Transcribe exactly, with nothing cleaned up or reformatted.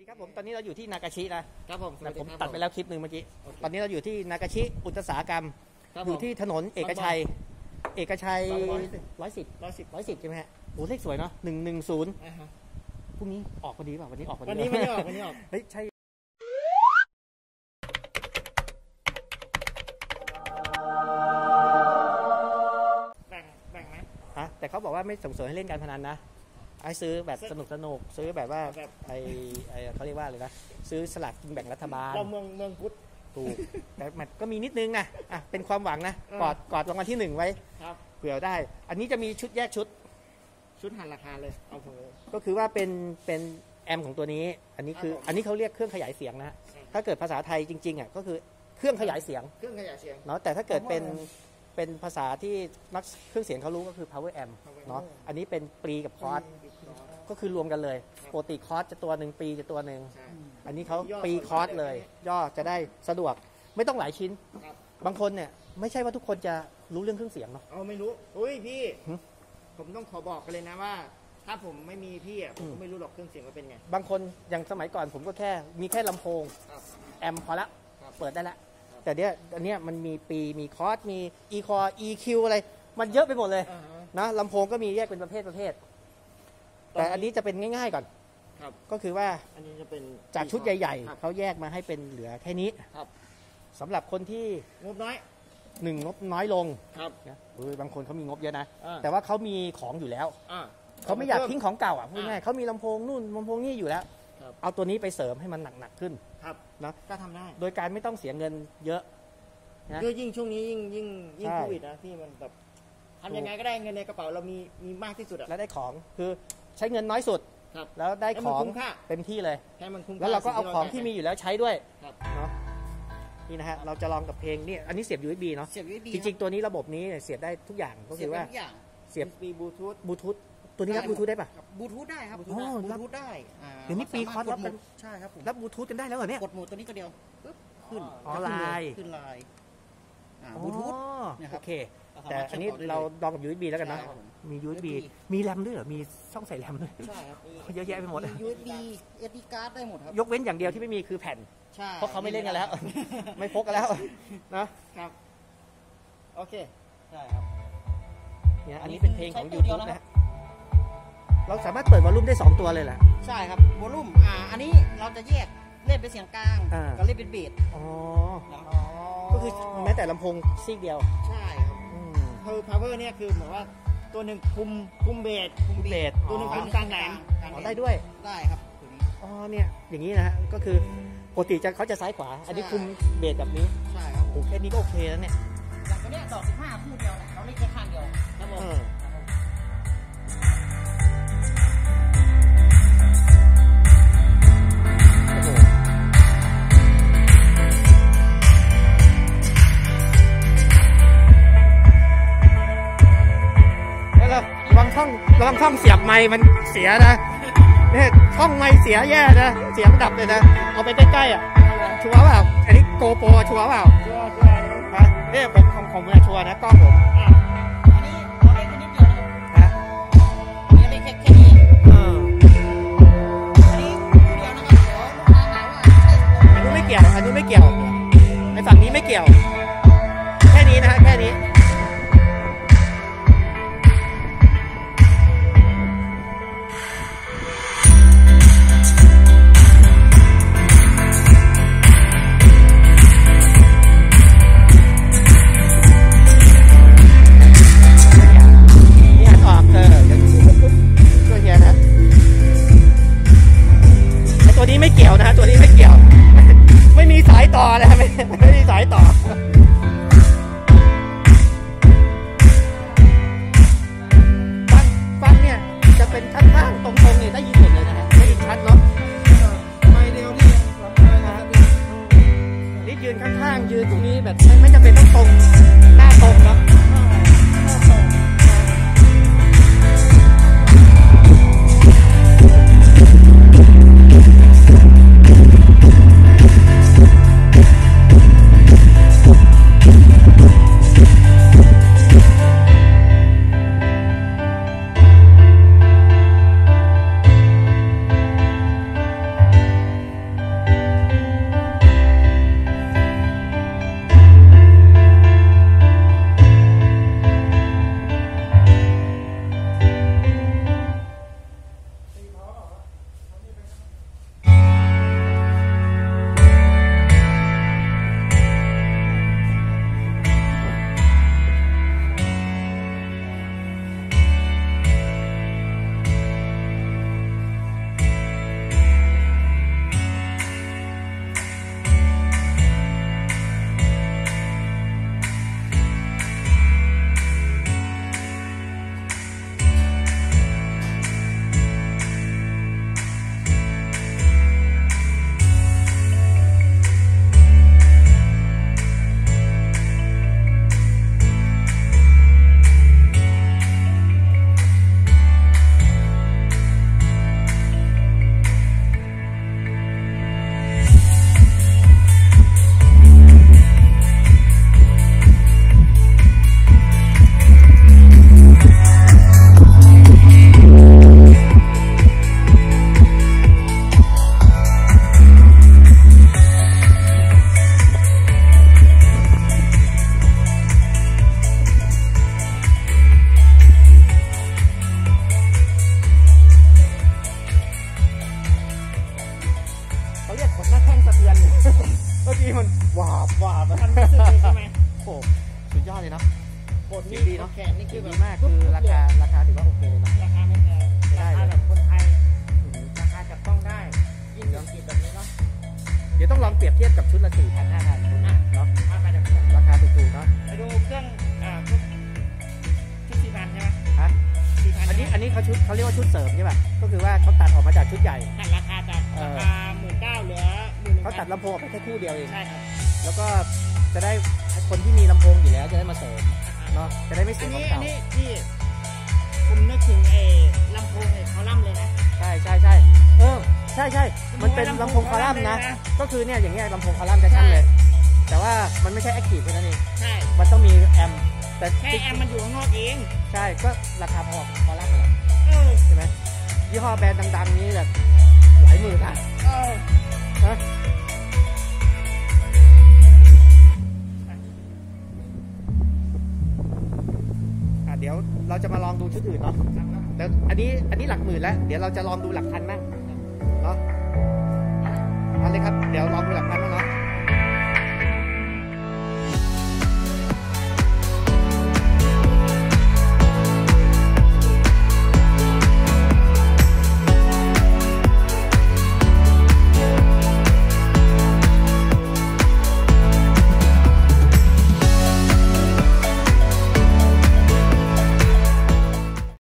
ดีครับผมตอนนี้เราอยู่ที่นากาชินะครับผมผมตัดไปแล้วคลิปหนึ่งเมื่อกี้ตอนนี้เราอยู่ที่นากาชิอุตสาหกรรมอยู่ที่ถนนเอกชัยเอกชัยร้อยสิบร้อยสิบร้อยสิบใช่ไหมฮะโอ้เลขสวยเนาะหนึ่งหนึ่งศูนย์พรุ่งนี้ออกพอดีเปล่าวันนี้ออกพอดีวันนี้ไม่ออกวันนี้ออกเฮ้ยใช่แบ่งแบ่งไหมฮะแต่เขาบอกว่าไม่ส่งเสริมให้เล่นการพนันนะไอ้ซื้อแบบสนุกสนุกซื้อแบบว่าไอ้ไอ้เขาเรียกว่าอะไรนะซื้อสลากกินแบ่งรัฐบาลเราเมืองเมืองพุทธถูกแต่มันก็มีนิดนึงนะอ่ะเป็นความหวังนะกอดกอดรางวัลที่หนึ่งไว้เผื่อได้อันนี้จะมีชุดแยกชุดชุดหันราคาเลยเอาก็คือว่าเป็นเป็นแอมของตัวนี้อันนี้คืออันนี้เขาเรียกเครื่องขยายเสียงนะถ้าเกิดภาษาไทยจริงๆอ่ะก็คือเครื่องขยายเสียงเครื่องขยายเสียงเนาะแต่ถ้าเกิดเป็นเป็นภาษาที่นักเครื่องเสียงเขารู้ก็คือ power amp เนาะอันนี้เป็นปรีกับคอร์สก็คือรวมกันเลยปกติคอร์สจะตัวหนึ่งปีจะตัวหนึ่งอันนี้เขาปีคอร์สเลยย่อจะได้สะดวกไม่ต้องหลายชิ้นบางคนเนี่ยไม่ใช่ว่าทุกคนจะรู้เรื่องเครื่องเสียงเนาะเอาไม่รู้อุ้ยพี่ผมต้องขอบอกกันเลยนะว่าถ้าผมไม่มีพี่อ่ะผมไม่รู้หรอกเครื่องเสียงว่าเป็นไงบางคนอย่างสมัยก่อนผมก็แค่มีแค่ลำโพงแอมพอละเปิดได้ละแต่เนี้ยอันเนี้ยมันมีปีมีคอร์สมีอีคอร์ อี คิว อะไรมันเยอะไปหมดเลยนะลำโพงก็มีแยกเป็นประเภทประเภทแต่อันนี้จะเป็นง่ายๆก่อนก็คือว่าอันนี้จะเป็นจากชุดใหญ่ๆเขาแยกมาให้เป็นเหลือแค่นี้สำหรับคนที่งบน้อยหนึ่งงบน้อยลงนะบางคนเขามีงบเยอะนะแต่ว่าเขามีของอยู่แล้วเขาไม่อยากทิ้งของเก่าอ่ะพูดง่ายเขามีลำโพงนู่นลำโพงนี่อยู่แล้วเอาตัวนี้ไปเสริมให้มันหนักๆขึ้นนะก็ทำได้โดยการไม่ต้องเสียเงินเยอะนะยิ่งช่วงนี้ยิ่งยิ่งยิ่งโควิดนะที่มันแบบทำยังไงก็ได้เงินในกระเป๋าเรามีมีมากที่สุดแล้วได้ของคือใช้เงินน้อยสุดแล้วได้ของเต็มที่เลยแล้วเราก็เอาของที่มีอยู่แล้วใช้ด้วยเนาะนี่นะฮะเราจะลองกับเพลงนี่อันนี้เสียบ ยู เอส บี เนาะจริงๆตัวนี้ระบบนี้เสียบได้ทุกอย่างก็คือว่าเสียบ บลูทูธ บลูทูธตัวนี้รับบลูทูธได้ปะบลูทูธได้ครับบลูทูธได้เดี๋ยวนี้ปีคอร์สรับกันใช่ครับรับบลูทูธกันได้แล้วเหรอเนี่ยกดโหมดตัวนี้ตัวเดียวปึ๊บขึ้นออนไลน์ขึ้นไลน์บลูทูธโอเคแต่อันนี้เราลองกับ ยู เอส บี แล้วกันนะมี ยู เอส บี มีแรมด้วยเหรอมีช่องใส่แรมด้วยใช่ครับเยอะแยะไปหมด ยู เอส บี เอส ดี การ์ดได้หมดครับยกเว้นอย่างเดียวที่ไม่มีคือแผ่นเพราะเขาไม่เล่นกันแล้วไม่พกกันแล้วนะครับโอเคใช่ครับเนี่ยอันนี้เป็นเพลงของ ยูทูบ นะฮะเราสามารถเปิดวอลลุ่มได้สองตัวเลยแหละใช่ครับวอลลุ่มอ่าอันนี้เราจะแยกเล่นเป็นเสียงกลางกับเล่นเป็นเบสอ๋อก็คือแม้แต่ลำโพงซีกเดียวใช่ครับคือ power เนี่ยคือเหมือนว่าตัวหนึ่งคุมคุมเบสคุมเบสตัวหนึ่งคุมกลางแหลมได้ด้วยได้ครับตัวนี้อ๋อเนี่ยอย่างนี้นะฮะก็คือปกติจะเขาจะซ้ายขวาอันนี้คุมเบสแบบนี้ใช่ครับโอเคนี่ก็โอเคแล้วเนี่ยอย่างตัวเนี้ยดอกสิบห้าคู่เดียวเราเล่นแค่ข้างเดียวครับผมระวังช่องระวังช่องเสียบไม้มันเสียนะเนี่ยช่องไม้เสียแย่นะเสียงดับเลยนะเอาไปใกล้ๆอ่ะชัวร์เปล่าอันนี้โกโปรชัวร์เปล่าชัวร์ชัวร์นะเนี่ยผมของผมเนี่ยชัวร์นะกล้องผมอันนี้เราเล่นแค่นิดเดียวนะอันนี้เล่นแค่แค่นี้อันนี้เดียวนะครับเดี๋ยวลูกค้าหาว่าอันนี้ไม่เกี่ยวอันนี้ไม่เกี่ยวในฝั่งนี้ไม่เกี่ยวแค่นี้นะฮะแค่นี้ตัวนี้ไม่เกี่ยวนะตัวนี้ไม่เกี่ยวไม่มีสายต่อเลยไม่ไม่มีสายต่อฟังฟังเนี่ยจะเป็นข้างๆตรงๆเนี่ยได้ยินหมดเลยนะฮะได้ยินชัดเนาะไม่เร็วนี่นี่ยืนข้างๆยืนตรงนี้แบบไม่จำเป็นต้องตรงหน้าตรงเนาะกี้มันวาบวาบมันรู้สึกเลยใช่ไหมโอ้สุดยอดเลยเนาะบทนี้ดีเนาะแขนนี่คือดีแบบมากคือราคาราคาถือว่าโอเคนะราคาไม่แพงได้ราเลยคาแบบคนไทยอืมราคาจับต้องได้ยิ่งเศรษฐกิจแบบนี้เนาะเดี๋ยวต้องลองเปรียบเทียบกับชุดละสี่พันห้าพันเนาะถ้าไปจากเพื่อนราคาถูกๆเนาะไปดูเครื่องอ่าพวกชุดสี่พันใช่ไหมฮะสี่พันอันนี้อันนี้เขาชุดเขาเรียกว่าชุดเสริมใช่ป่ะก็คือว่าเขาตัดออกมาจากชุดใหญ่ตัดราคาจากเอราอคาหมื่นเก้าเหลือหมื่นเขาตัดลำโพงออกไปแค่คู่เดียวเองใช่ครับแล้วก็จะได้คนที่มีลำโพงอยู่แล้วจะได้มาเสริมเนาะจะได้ไม่อัเสีนยขอนี้งอันเก่านี้ที่ผมนึกถึงไอ้ลำโพงไอ้คอลัมน์เลยนะใช่ใช่ใช่เออใช่ใช่มันเป็นลำโพงคอลัมน์นะ ก็คือเนี่ยอย่างเงี้ยลำโพงคอลัมน์จะชั้นเลย แต่ว่ามันไม่ใช่แอคทีฟแค่นั้นเองใช่มันต้องมีแอมป์แต่แค่แอมมันอยู่ข้างนอกเองใช่ก็ราคาพอคอลัมน์นั่นแหละเออใช่ไหมยี่ห้อแบรนด์ดังๆนี้แบบหลายหมื่นอ่ะเออนะอ่ะเดี๋ยวเราจะมาลองดูชุดอื่นเนาะแล้วอันนี้อันนี้หลักหมื่นแล้วเดี๋ยวเราจะลองดูหลักพันบ้างเนาะเอาเลยครับเดี๋ยวลองดูหลักพัน